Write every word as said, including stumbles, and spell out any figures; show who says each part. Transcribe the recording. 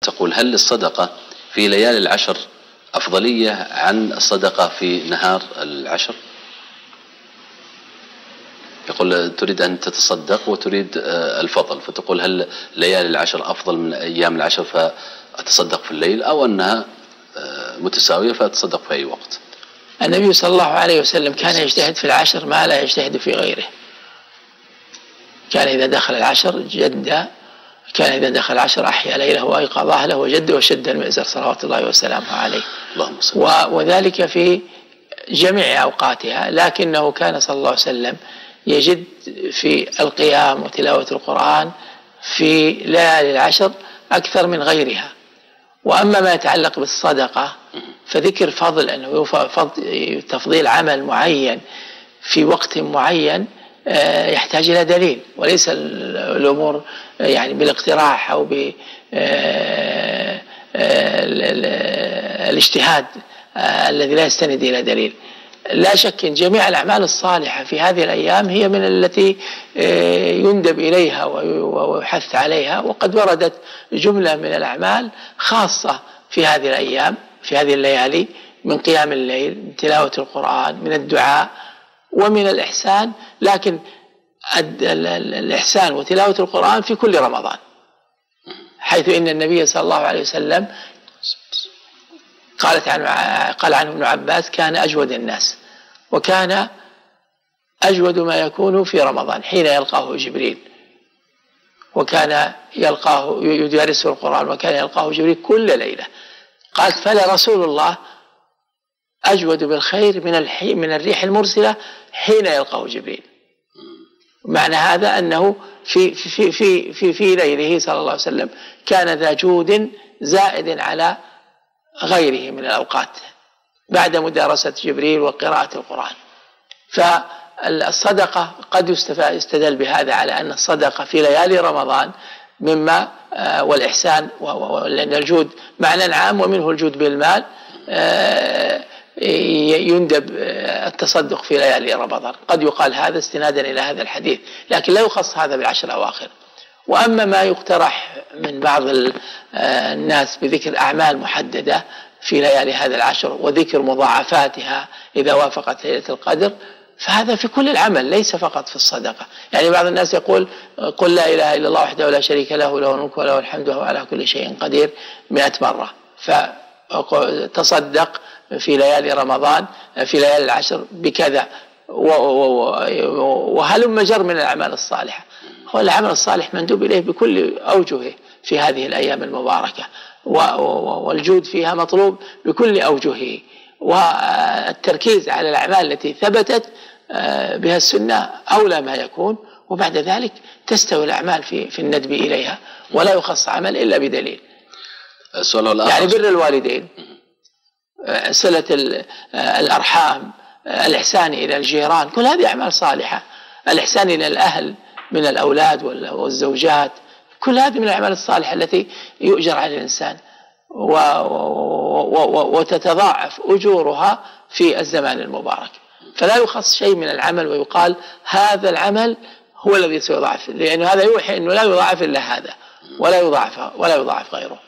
Speaker 1: تقول هل الصدقة في ليالي العشر أفضلية عن الصدقة في نهار العشر؟ يقول تريد أن تتصدق وتريد الفضل، فتقول هل ليالي العشر أفضل من أيام العشر فأتصدق في الليل، أو أنها متساوية فأتصدق في أي وقت؟
Speaker 2: النبي صلى الله عليه وسلم كان يجتهد في العشر ما لا يجتهد في غيره. كان إذا دخل العشر جد، كان إذا دخل العشر أحيا ليله وأيقظ أهله وجد وشد المئزر صلوات الله وسلامه عليه.
Speaker 1: اللهم صل وسلم.
Speaker 2: وذلك في جميع أوقاتها، لكنه كان صلى الله عليه وسلم يجد في القيام وتلاوة القرآن في ليالي العشر أكثر من غيرها. وأما ما يتعلق بالصدقة فذكر فضل أنه تفضيل عمل معين في وقت معين يحتاج إلى دليل، وليس الأمور يعني بالاقتراح أو بالاجتهاد الذي لا يستند إلى دليل. لا شك أن جميع الأعمال الصالحة في هذه الأيام هي من التي يندب إليها ويحث عليها، وقد وردت جملة من الأعمال خاصة في هذه الأيام في هذه الليالي، من قيام الليل، من تلاوة القرآن، من الدعاء ومن الإحسان. لكن الإحسان وتلاوة القرآن في كل رمضان، حيث إن النبي صلى الله عليه وسلم قالت عنه قال عنه ابن عباس كان أجود الناس، وكان أجود ما يكون في رمضان حين يلقاه جبريل، وكان يلقاه يدرسه القرآن، وكان يلقاه جبريل كل ليلة. قالت فلرسول الله أجود بالخير من من الريح المرسلة حين يلقاه جبريل. معنى هذا أنه في في في في في ليله صلى الله عليه وسلم كان ذا جود زائد على غيره من الأوقات بعد مدارسة جبريل وقراءة القرآن. فالصدقة قد يستدل بهذا على أن الصدقة في ليالي رمضان مما والإحسان، لأن الجود معنى عام ومنه الجود بالمال، يندب التصدق في ليالي رمضان. قد يقال هذا استنادا إلى هذا الحديث، لكن لا يخص هذا بالعشر الأواخر. وأما ما يقترح من بعض الناس بذكر أعمال محددة في ليالي هذا العشر وذكر مضاعفاتها إذا وافقت ليلة القدر، فهذا في كل العمل ليس فقط في الصدقة. يعني بعض الناس يقول قل لا إله إلا الله وحده لا شريك له له الملك وله الحمد وهو على كل شيء قدير مئة مرة، فتصدق في ليالي رمضان في ليالي العشر بكذا، وهلم جر من الأعمال الصالحة. هو العمل الصالح مندوب إليه بكل أوجهه في هذه الأيام المباركة، والجود فيها مطلوب بكل أوجهه، والتركيز على الأعمال التي ثبتت بها السنة أولى ما يكون، وبعد ذلك تستوي الأعمال في في الندب إليها، ولا يخص عمل إلا بدليل. يعني بر الوالدين، صلة الأرحام، الإحسان إلى الجيران، كل هذه أعمال صالحة. الإحسان إلى الأهل من الأولاد والزوجات، كل هذه من الأعمال الصالحة التي يؤجر على الإنسان وتتضاعف أجورها في الزمان المبارك. فلا يخص شيء من العمل ويقال هذا العمل هو الذي سيضاعف، لأن هذا يوحي أنه لا يضاعف إلا هذا ولا يضاعف ولا يضاعف غيره.